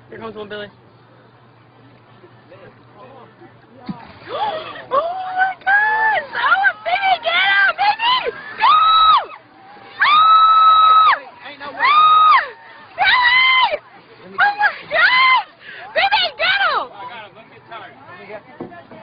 Here comes one, Billy. Oh my God! Oh, baby, get him, baby! Go! Ain't no way. Billy! Oh my God! Baby, get him! I got him. Let me get tired.